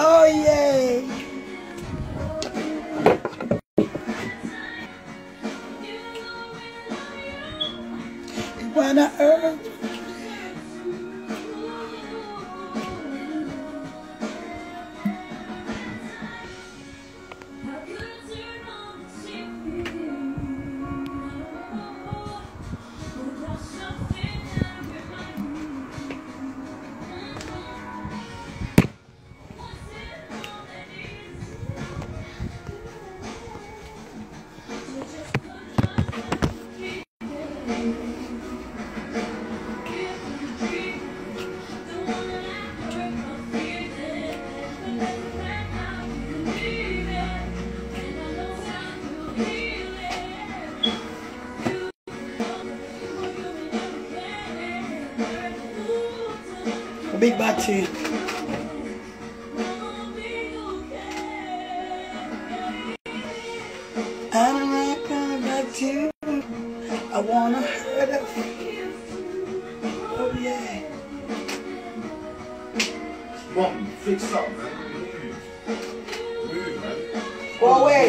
Oh, yay. When I earth. Big battery. I'm not coming back to you. I wanna hurt it. Oh yeah. Mom, fix up, man. Move, man. Go away.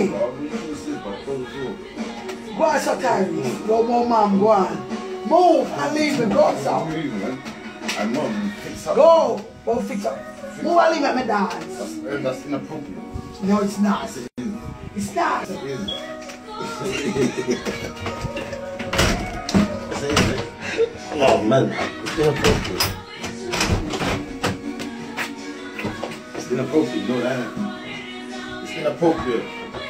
Go on, so tired. Go, mom, go on. Move and leave me. Go outside. Move, man. And mom, fix up. Go. Go fix up. Move and leave me dance. That's inappropriate. No, it's not. It's not. It is. Oh man, it's inappropriate. It's inappropriate, you know that? It's inappropriate.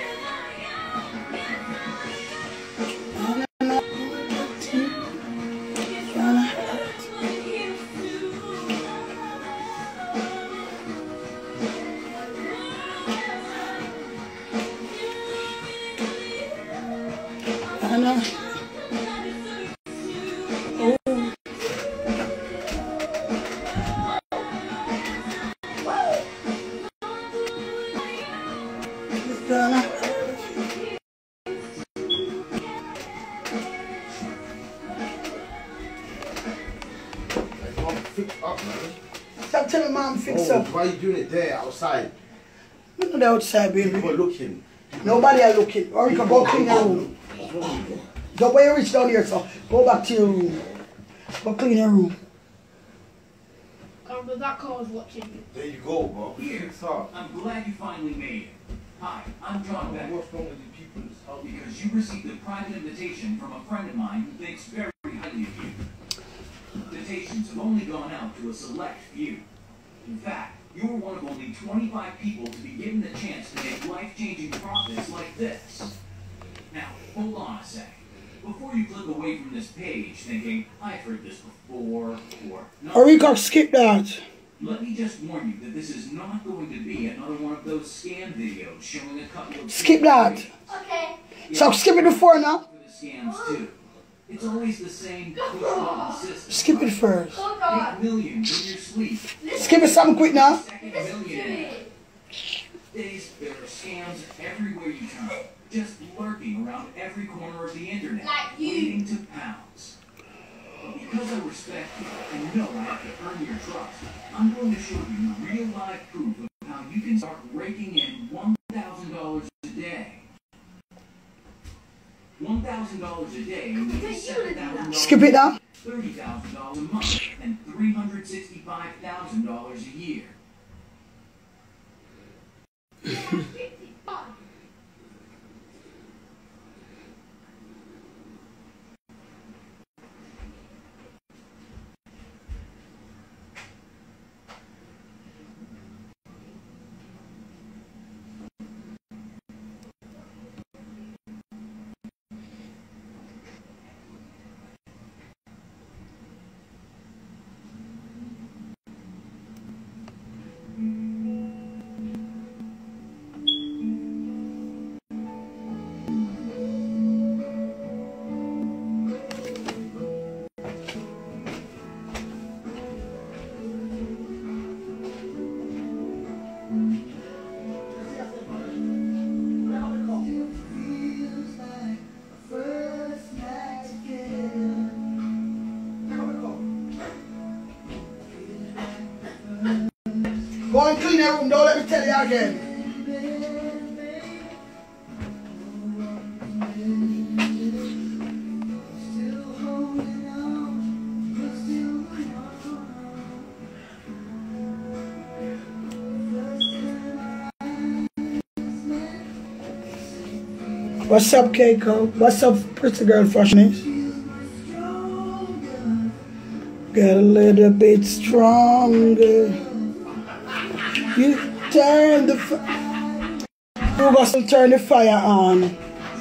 Fix up, man. Stop telling mom fix up. Why are you doing it there, outside? I'm not outside, baby. People are looking. Nobody are looking. Or you can go clean your room. Don't wait you reach down here, so go back to your room. Go clean your room. But that car was watching you. There you go, bro. Here, Fix up. I'm glad you finally made it. Hi, I'm John Beck. What's wrong with you people in this house? Because you received a private invitation from a friend of mine who thinks very highly of you. Invitations have only gone out to a select few. In fact, you were one of only 25 people to be given the chance to make life-changing profits like this. Now, hold on a sec. Before you click away from this page thinking, I've heard this before, or not. Or you can skip that. Let me just warn you that this is not going to be another one of those scam videos showing a couple of... Skip that. Okay. So skip it before now. For the scams too. It's always the same push button system. Skip it first. Make millions in your sleep. Skip it something quick now. Second millionaire. Days, there are scams everywhere you turn, just lurking around every corner of the internet, leading to pounds. But because I respect you and know I have to earn your trust, I'm going to show you real life proof of how you can start raking in $1,000 a day. $1,000 a day means $7,000. Skip it now. $30,000 a month and $365,000 a year. Go and clean your room, don't let me tell you again. What's up, Keiko? What's up, pretty girl freshness? Get a little bit stronger. You turn the you got to turn the fire on.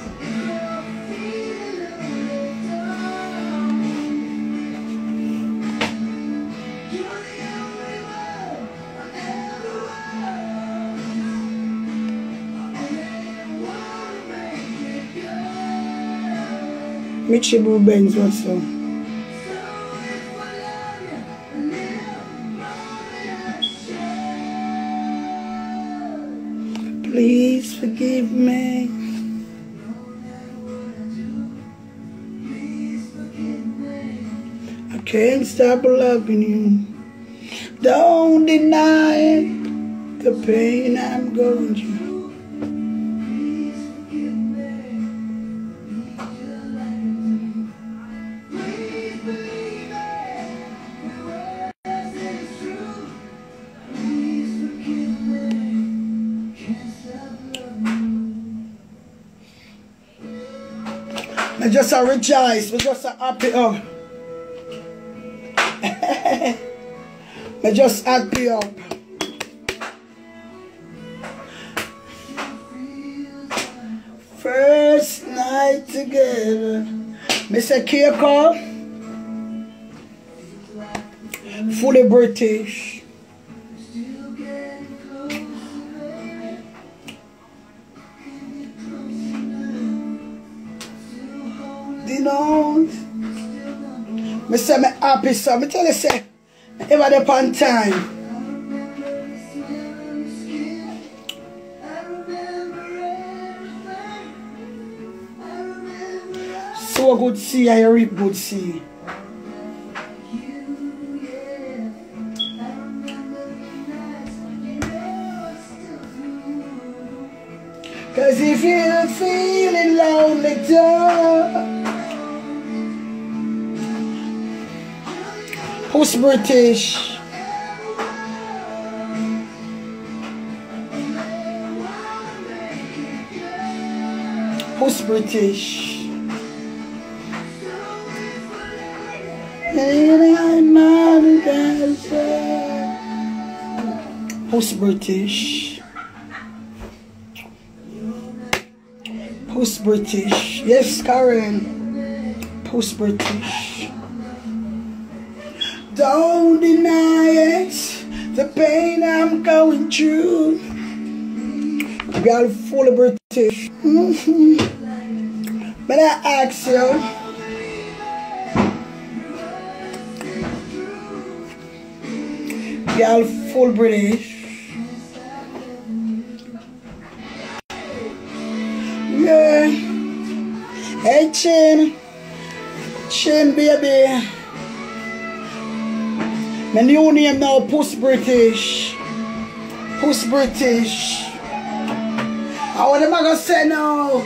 Mitchie Boo Benz, what's up? Please forgive me. I can't stop loving you. Don't deny the pain I'm going through. I just rejoice, I just happy up. I just happy up. First night together. Mr. Keiko, fully British. You know, I say I'm happy, so I tell you, say, ever there on time. So good see, I reap good see. Cause if you're feeling lonely, don't. Who's British? Who's British? Who's British? Who's British? Yes, Karen. Who's British? Don't deny it, the pain I'm going through. Girl, full of British. But I ask you, girl, full British. Yeah. Hey, Chin, baby. My new name now, Puss British. Puss British. What am I gonna say now?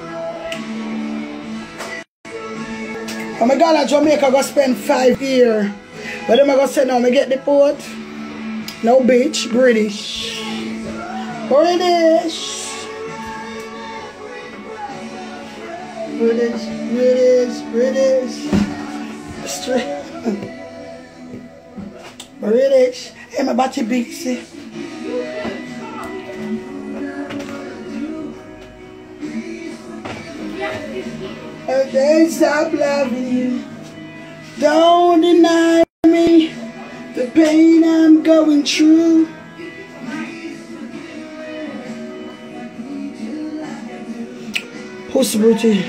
Oh my God, at Jamaica gonna spend 5 years. What am I gonna say now? I get the port? No bitch, British. British. British, British, British. Straight. British. Hey, my batty big, see. I can't stop loving you. Don't deny me the pain I'm going through. Who's British?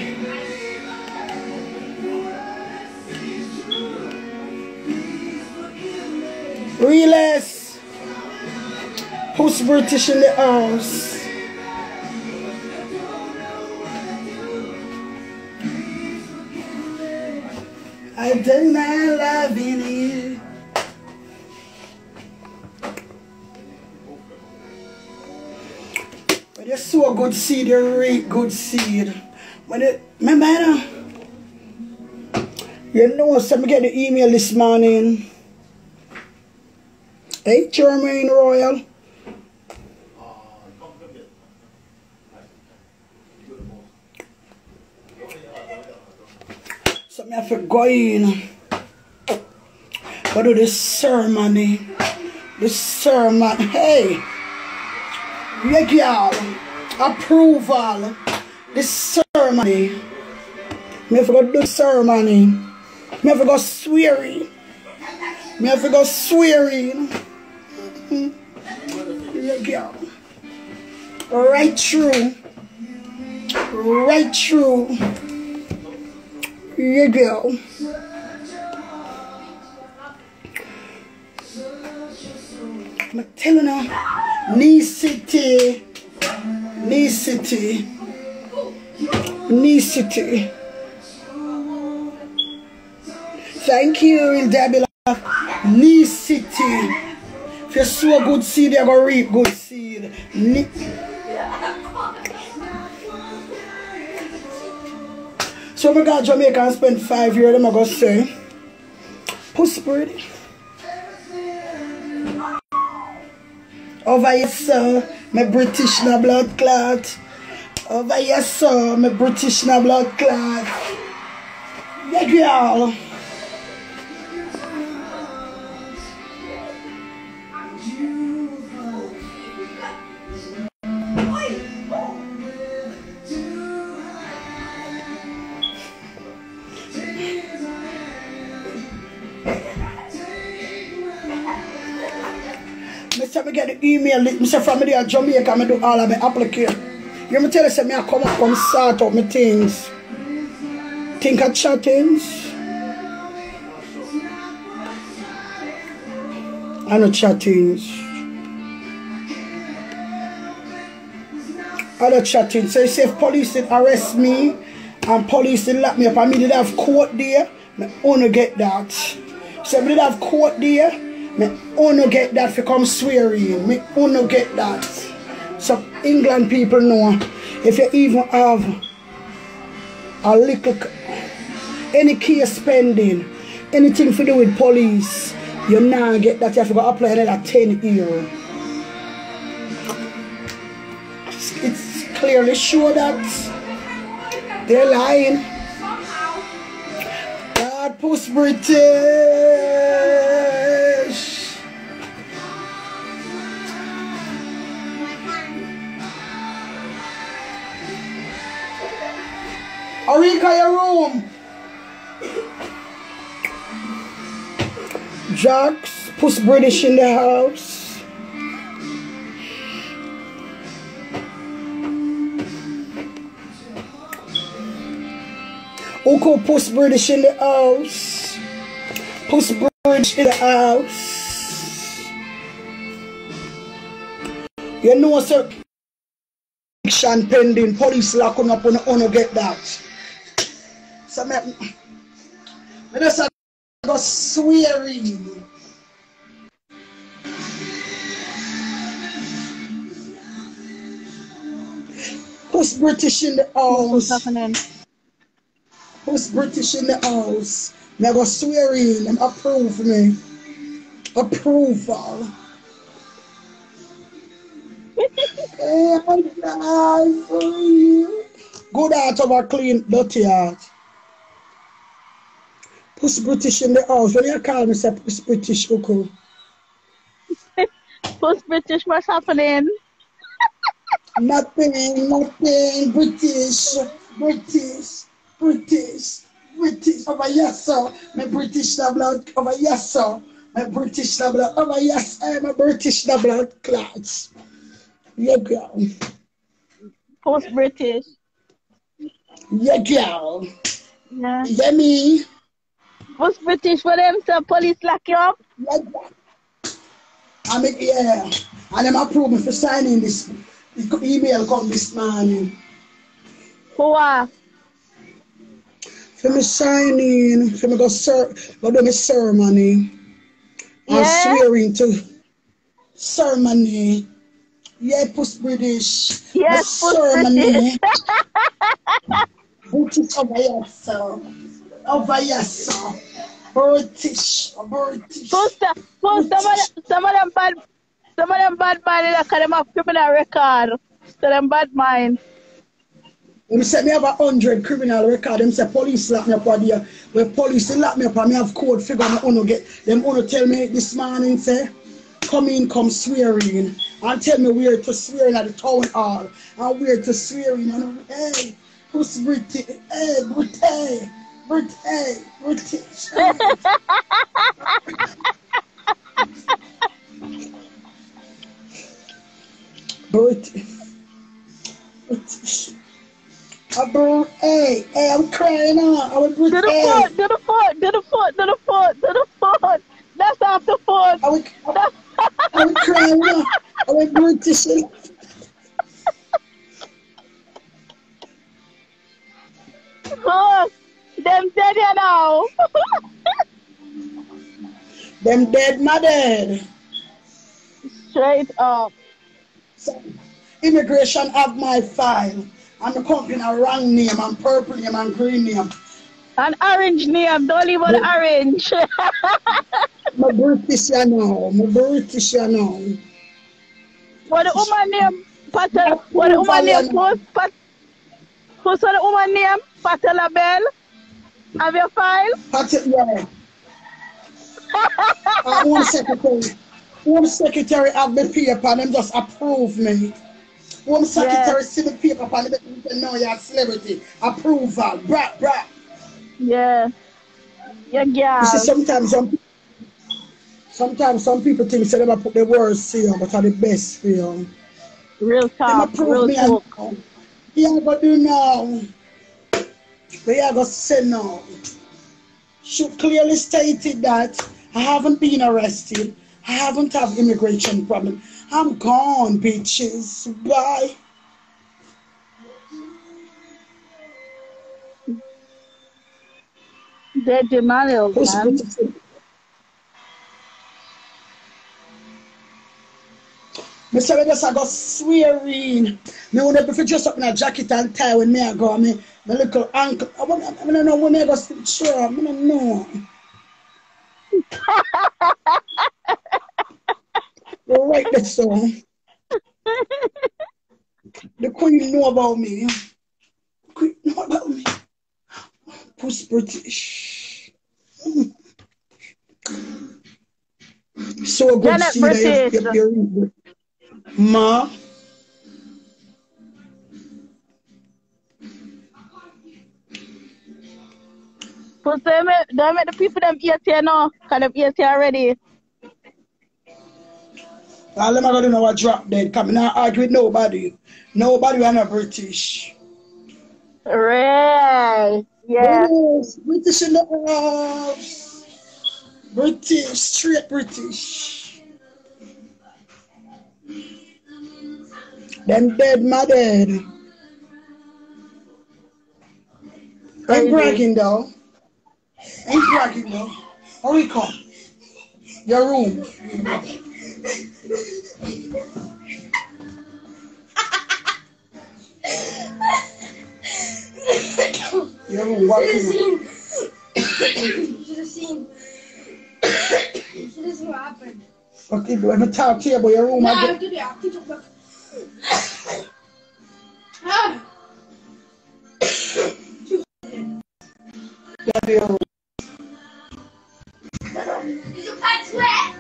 Realist. Who's British in the house? I deny loving you. You sow good seed, you reap good seed. When it, remember, you know, so I get the email this morning. Hey, Jermaine Royal. So I have to go in. Go do the ceremony. The sermon. Hey. Regular. Approval. The ceremony. Me have to go do the ceremony. Me have to go swearing. Me have to go swearing. Regular. Right through. Right through. Regular. I'm telling you, Knee City. Thank you, Debbie. Knee City. If you sow good seed, you're going to reap good seed. So I go to Jamaica and spend 5 years, I'm going to say, pussy pretty. Over here, sir, my British na blood clot. Over here, sir, my British na blood clot. Yeah, girl. I get the email, I say from there Jamaica, I do all of my application. You me tell you, say I come up and sort out my things. Think of chattings. I know chattings. Other chattings. So you say if police did arrest me and police did lock me up and me did have court there, I only get that. So if I did have court there, me only get that for come swearing. Me only get that. So England people know if you even have a little any case pending, anything to do with police, you now get that. You have to go apply another 10 years. It's clearly sure that they're lying. God post British. Arika, your room. Jocks, Puss British in the house. Oko Puss British in the house. Puss British in the house. You know, sir, action pending. Police locking up on get that. So I just go swearing. Who's British in the house? What's happening? Who's British in the house? I go swearing and approve me. Approval. Hey, I die for you. Good heart over clean, dirty heart. Puss British in the house. When you call me, say Puss British, okay. Puss British, what's happening? Nothing. British. Over yes, sir. My British blood. Over yes, sir. My British blood. Over yes, I'm a British blood class. Yeah, girl. Puss British. Yeah, girl. Yeah. Yeah, me. Puss British, for them, sir, police lock you up? Yeah. Yeah. And I'm approving for signing this. The email come this morning. Who are? For me signing, for me go do my ceremony. Yeah. I'm swearing to ceremony. Yeah, puss British. Yes, puss Ceremony. British. British over here, sir. Over here, sir. British. British. Post some of them bad mind that them have criminal record. So them bad mind. Them say me have 100 criminal record. Them say police lock me up on there. When police lock me up and me have code figure me uno get. Them uno tell me this morning say, come in, come swearing. And tell me where to swear in at the town hall. And where to swear in. And hey, who's British? Hey, British. British. British. British. British. Hey, I'm crying out. I was Do the phone. That's off the phone. I was crying out. I was British. Oh, them dead you now. Them dead, my dad. Straight up. So, immigration have my file. And the company a wrong name and purple name and green name. An orange name, don't leave on orange. My British you know. My British you know. What the woman name? Patel. What the woman name? Who's the woman name? Patella Bell. Have your file? Patel, yeah. Home secretary. Home secretary have the paper and them just approve me. Home secretary see the paper and they know you're a celebrity. Approval. Brat. Yeah. Yeah, girl. You see, sometimes some people think say them put the worst for you, but are the best for you. Real talk. Real talk. Yeah, but do now. But yeah, go say no. Should clearly stated that I haven't been arrested. I haven't have immigration problem. I'm gone, bitches. Bye. Dead Jamal, man. Mr. Vegas, I got swearing. Me want to dress up in a jacket and tie when me I go. My little uncle. I don't know when I go sure. I don't know. Right there, song. The queen know about me. The queen know about me. Puss British. So good to see that you're Ma. But they make the people them eat here now, because them eat here already. All them are going to know what drop dead. Come not argue with nobody. Nobody are not British. Right. Yeah. Yes, British in the house. British, straight British. Them dead, my dead. Ain't bragging though. Ain't bragging though. Hurry come. Your room. Your room, what room? You should have seen. You should have seen what happened. Okay, do I not talk to you about your room? No, I did it. I did it. Your room. Is your pants wet?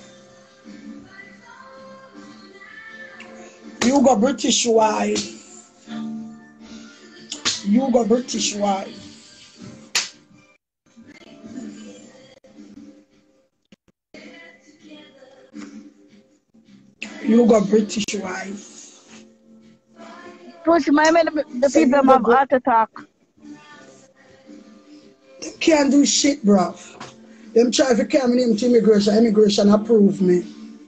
You got British wife. You got British wife. You got British wife. Push my man, the people have heart attack. They can't do shit, bruv. Them try to come in to immigration approve me.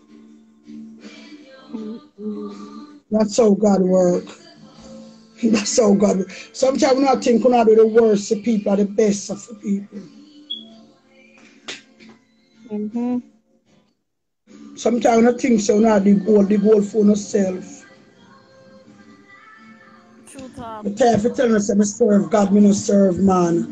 That's how God work. That's how God work. Sometimes I think we not do the worst of people are the best of the people. Sometimes I think so now the goal for yourself. True talk. The time for telling us I serve God, me no serve man.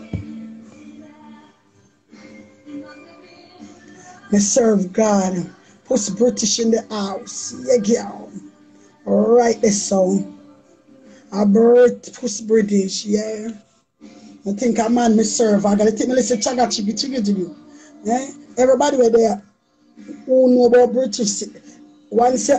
Me serve God. Puss British in the house. Yeah, girl. Alright, the song. I birth Puss British, yeah. I think a man me serve. I gotta take me listen chaga chigi. Yeah? Everybody were there who know about British. Once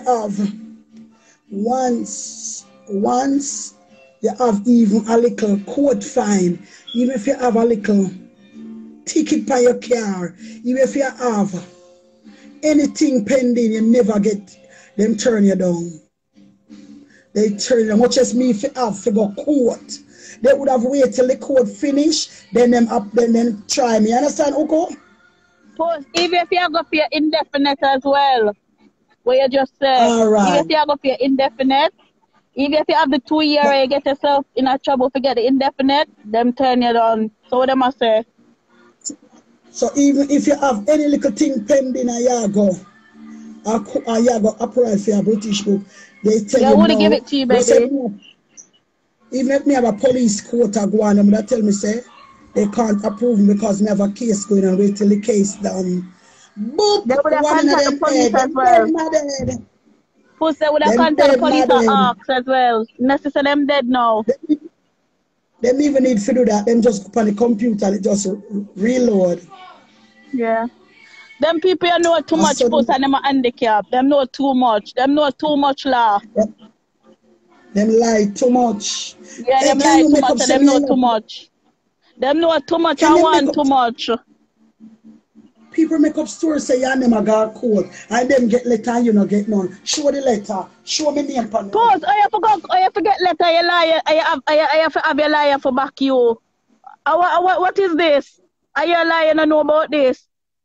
you have even a little court fine, even if you have a little ticket by your car, even if you have anything pending, you never get them turn you down. They turn you, much as me if you have to go court. They would have waited till the court finish, then them try me. You understand, Oko? Post, even if you go for your indefinite as well, what you just said. All right. Even if you go for your indefinite, even if you have the 2 year and you get yourself in a trouble to get the indefinite, them turn you down. So what them I say? So even if you have any little thing pending a Yago upright for your British book, they tell you wouldn't no. give it to you, baby. Even if me have a police court or go on, them that tell me say they can't approve me because me have a case going on, wait till the case done. But they would have one of contact them the police dead, as well. dead. Puss, they would have Them contact the dead, police madam. and ask as well. Necessary them dead now. Them even need to do that. Them just go on the computer and it just reload. Yeah. Them people you know too much, So Puss, and them are handicapped. Them know too much. Them know too much law. Them lie too much. Yeah, Hey, them lie too much and them know too much. Them know too much and want too much. People make up stories say your name a got court and them get letter and you not get none. Show the letter. Show me name pan. Pause. I forget letter you liar. I have to have your liar for back you. What is this? Are you a liar and know about this?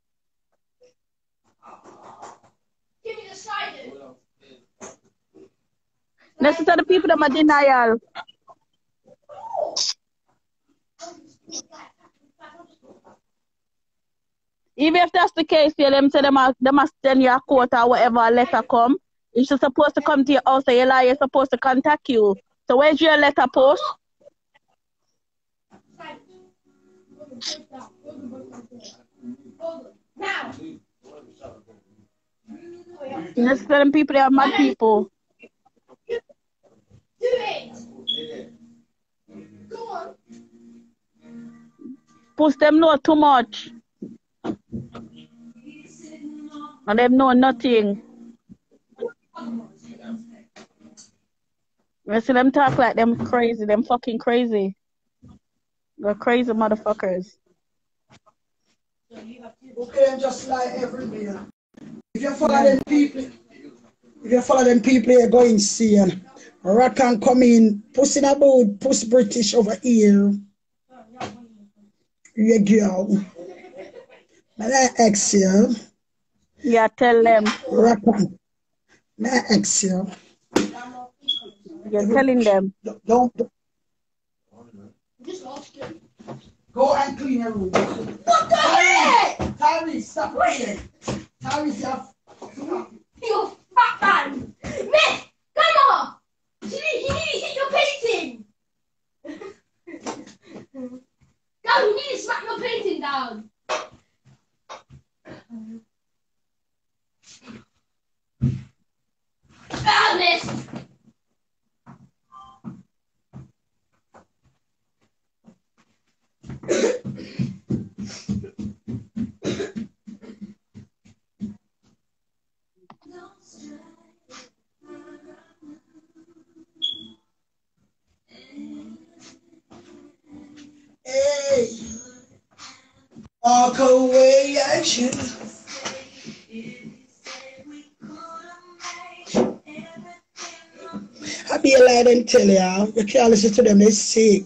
Give me the side. Listen to the people that are denial. Even if that's the case, yeah, them say they must send you a court or whatever a letter come. It's just supposed to come to your house and your lawyer supposed to contact you. So where's your letter post? Now. Listen to them people, they are mad people. Do it. Go on. Post them know too much. And them know nothing. You see them talk like them crazy, them fucking crazy. They're crazy motherfuckers. Okay, and just lie every day. If you follow them people, you're going to see and Rock can come in, puss in a boat, puss British over here. Yeah, girl. May I ask you? Yeah, tell them. Rock on. May I ask you? You're telling them. Don't. Go and clean your room. What the heck? Tyrese, stop playing. Tyrese, You fat man. Miss, come on. He needs to hit your painting. No, you need to smack your painting down. Miss. hey, walk away, action. I be a lie and tell you, you can't listen to them, they're sick.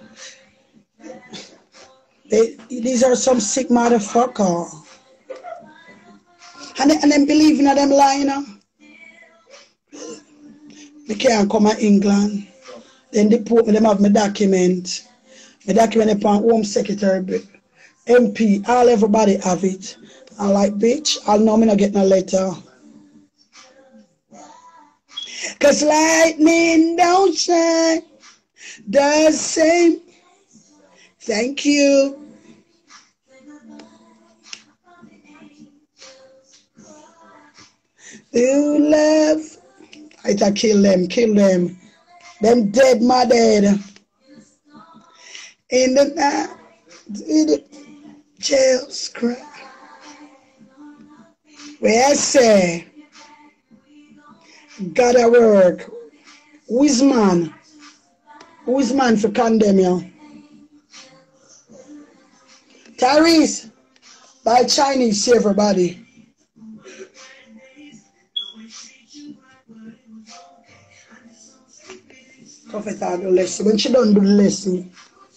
These are some sick motherfucker. And them believing in them lying. They can't come to England. Then they put me, them have my document. My document upon Home Secretary, MP, everybody have it. I like bitch. I'll know me not get no letter. Cause lightning don't shine the same. Thank you. You love. I to kill them. Them dead, my dead. In the night, in the jails cry. Where I say, gotta work. Who is man? Who is man for condemn you? Tyrese, buy Chinese to everybody. Prophet do the lesson. When she don't do the lesson.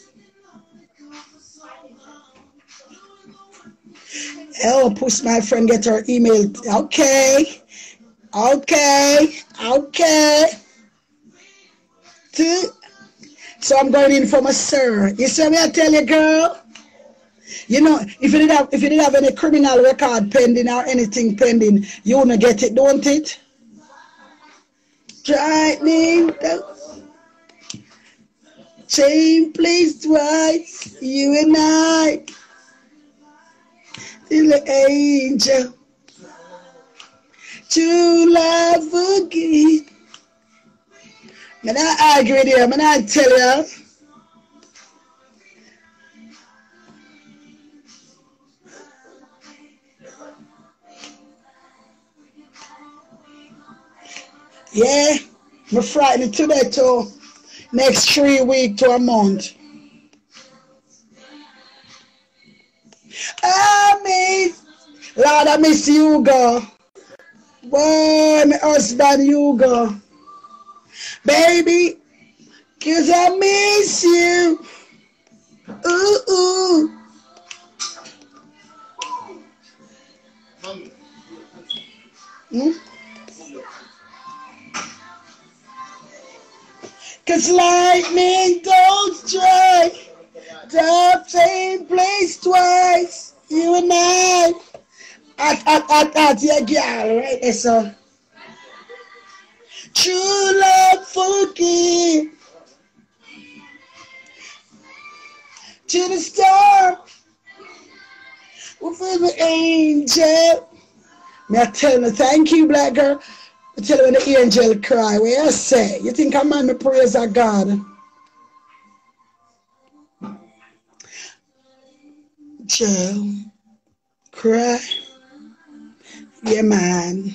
Help us, my friend, get her email. Okay. So I'm going in for my sir. You see me I tell you, girl? You know, if you didn't have any criminal record pending or anything pending, you wanna get it, don't it? Lightning, same place twice, you and I, little angel, true love again. Man, I argue with you, man, I tell you. Yeah, I'm frightened today too. Next 3 weeks to a month. Lord, I miss Hugo. Boy, my husband Hugo. Baby, 'cause I miss you. Ooh. Cause lightning don't strike the same place twice. You and I. Yeah, girl, right there, so. True love forgive. To the star. With the angel. May I tell you, thank you, black girl. I tell you when the angel cry, where I say, you think I'm on the praise of God? Angel cry. Yeah, man.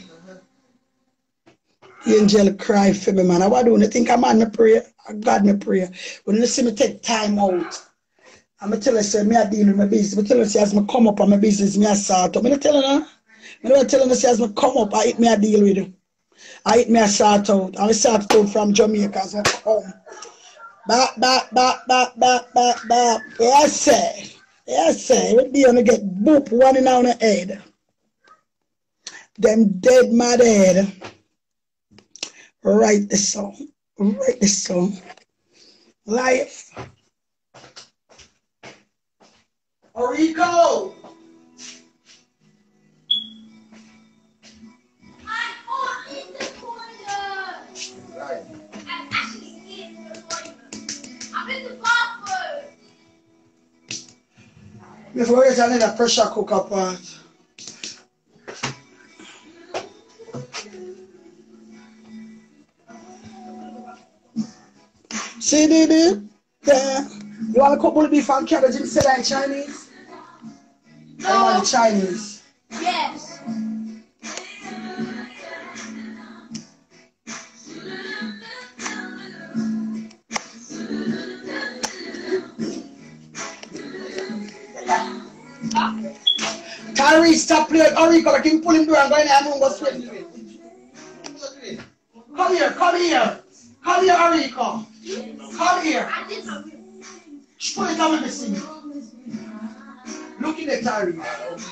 Angel cry for me, man. What do you think I'm on the prayer? God me prayer. When you see me take time out, I'm going to tell you, say, me I deal with my business. I tell you, say, as I come up on my business, me I start up. I'm tell you, I don't tell you, say, as I come up, I deal with it. I hit me a sort out. I sort out from Jamaica as I come. Back. Yes, sir. We'll be gonna get boop one in on the head. Them dead mad head. Write the song. Life. Orico. Before you need a pressure cooker pot. See, yeah. You want a couple of beef and cabbage instead of Chinese? No. I want Chinese. Yes. Tyrese, stop playing Orico. I can pull him through and go in there and go swim. Come here, Orico. Come here. Pull it down with the scene. Look in the Tyrese.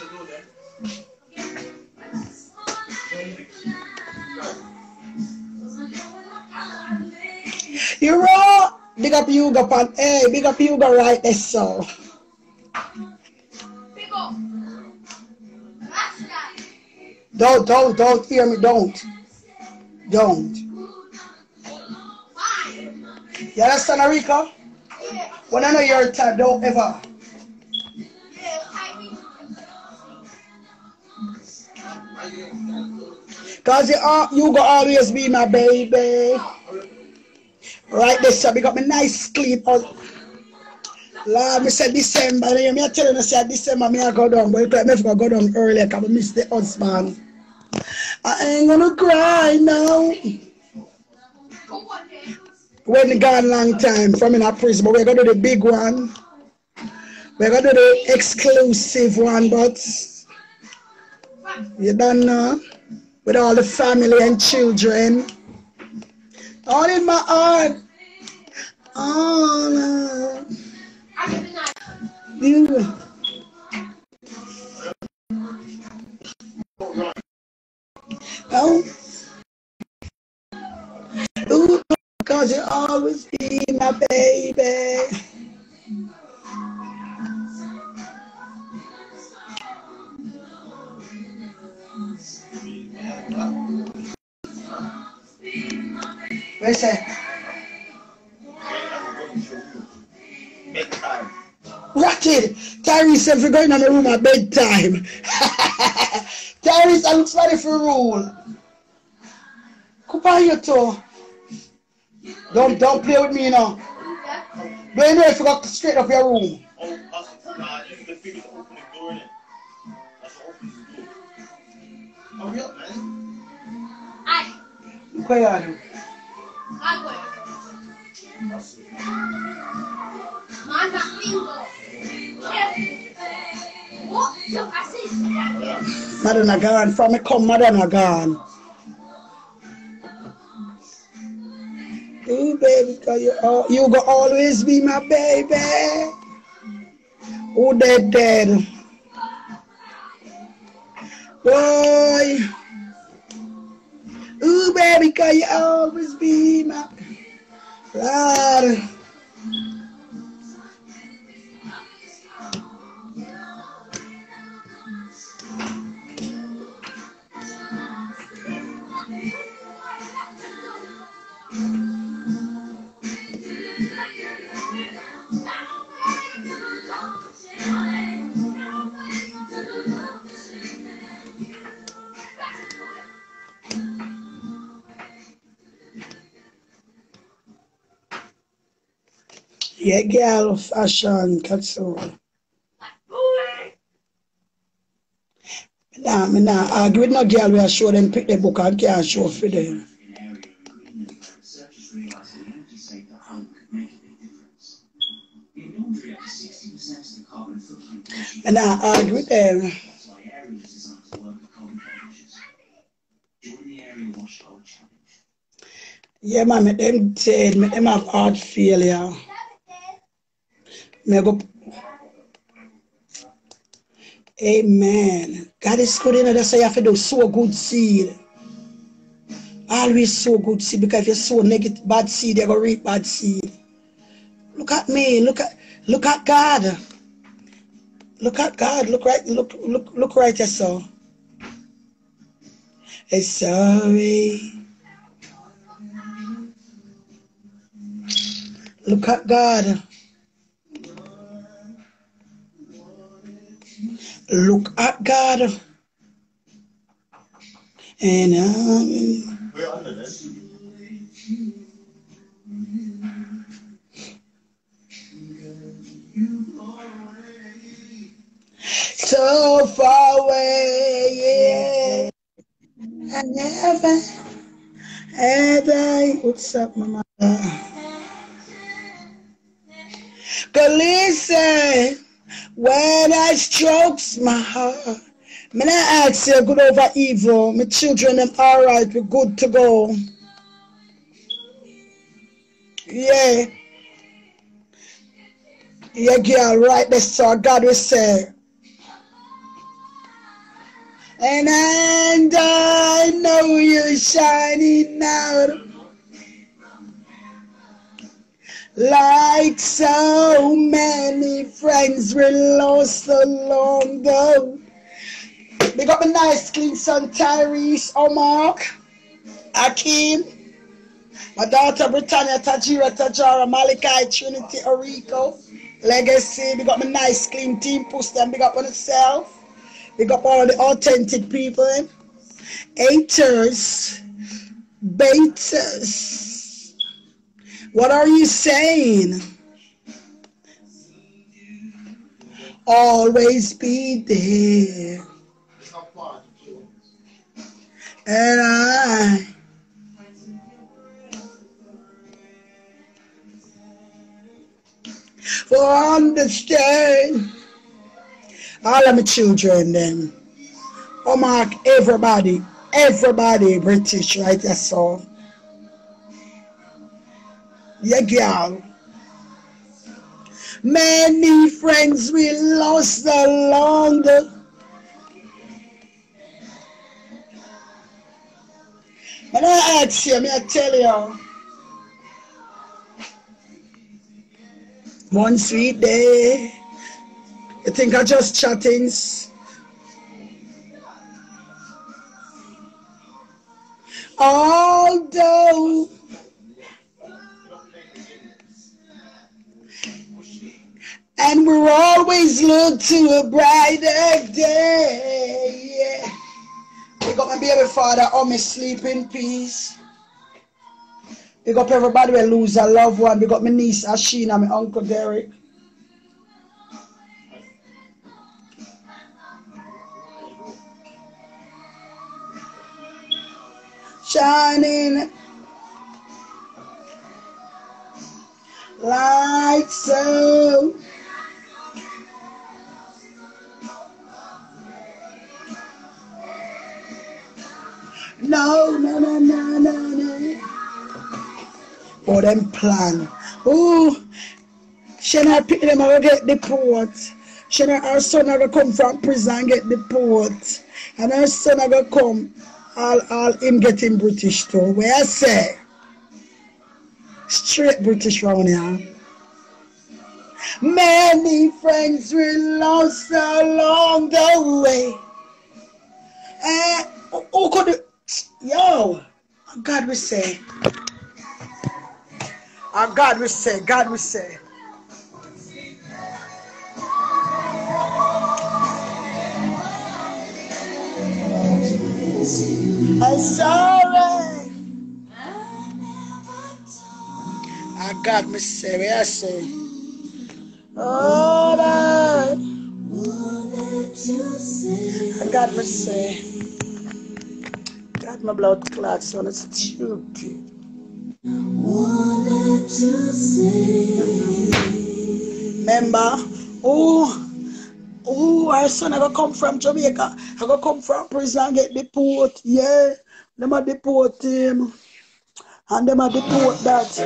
You're raw. Big up Hugo, pan. Hey, big up Hugo right there, so. Big up. Don't hear me, don't. You understand, Arika? When I know you're tired, don't ever. Cause you go always be my baby. Right this so we got me nice sleep out. Lord, me said December, me telling you say December me I go down, but if I go down early, because I miss the husband. I ain't gonna cry now. When gone long time from in a prison, but we're gonna do the big one. We're gonna do the exclusive one, but you don't know. With all the family and children. All in my heart. Oh, you. Oh. Ooh, because you always be my baby. Where's that? Bedtime. Ratchet! Tyrese said we're going on the room at bedtime. Tyrese, I looks ready for rule. Come on your toe. Don't play with me now. Don't you know if you got straight up your room? Oh, nah, you can figure to open the door in it. That's the open the door. Hurry up, man. Where are you? Madonna gone. From me come, Madonna gone. Ooh, baby, cause you go always be my baby. Who dead? Boy. Ooh, baby, cause you always be my Lord. Yeah, girl, fashion, couture. Me nah argue with no girl where I show them pick the book and can't show for them. Me nah argue with them. Yeah, man, make them dead, make them have heart failure. Me go. Amen. God is good, you know, that's why you have to do sow good seed. Always sow good seed, because if you sow negative bad seed, you're gonna reap bad seed. Look at me, look at God. Look at God, look right yourself. It's sorry. Look at God. Look at God. And We're under this. so far away, yeah. I never ever. What's up, mama? Cause listen, when I strokes my heart, me not ask you good over evil. My children them alright, we're good to go. Yeah. Yeah, girl, right there, so God will say. And I know you're shining out like so many friends we lost so long ago. Big up my nice clean son Tyrese, Omar, Akeem, my daughter Britannia, Tajira, Tajara, Malachi, Trinity, Orico, Legacy. Big up my nice clean team, push them. Big up on itself. Big up all the authentic people. Haters, baiters. What are you saying? Always be there. And I for understand all of my children then. Oh mark everybody British, right? That's all. Yeah, girl. Many friends we lost along the when I ask you, I tell you, one sweet day, you think I just chattings? Although and we're always look to a brighter day. Yeah. Big up my baby father, oh me sleep in peace. Big up everybody who lose a loved one. Big up my niece Ashina, my uncle Derek. Shining like so. No. For them plan. Oh, Shana pick them and get deport. Shana, her son are gonna come from prison and get deport. And her son are gonna come, all him getting British too. Where I say? Straight British round here. Many friends we lost along the way. Who could yo, God we say. God we say. I'm sorry. God me say, where I say. Oh, God me say. God my blood clot, son, it's stupid. Remember, our son I gonna come from Jamaica. I gonna come from prison and get deported. Yeah, them a deport him, and them a deport that,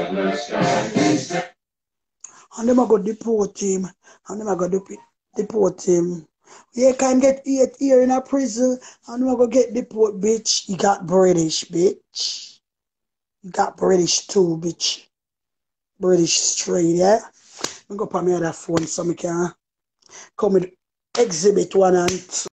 and them a go deport him, and them a go deport him. You can get 8 years in a prison, and them a go get deport, bitch. You got British, bitch. You got British too, bitch. British straight, yeah. I'm gonna put me on that phone so I can come with exhibit 1 and 2.